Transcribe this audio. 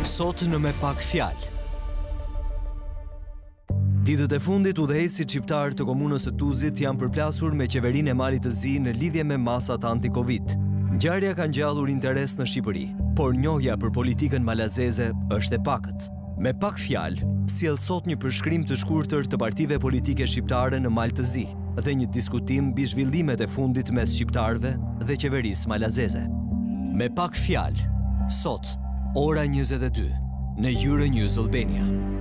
Sot në Me Pak Fjalë. Ditët e fundit, udhëheqësit shqiptar të komunës së Tuzit janë përplasur me qeverinë e Malit të Zi në lidhje me masat anti-Covid. Ngjarja ka ngjallur interes në Shqipëri, por njohja për politikën malazeze është e pakët. Me Pak Fjalë, sjell sot një përshkrim të shkurtër të partive politike shqiptare në Mal të Zi dhe një diskutim mbi zhvillimet e fundit mes shqiptarëve dhe qeverisë malazeze. Me Pak Fjalë, sot, ora 22, në Euronews Albania.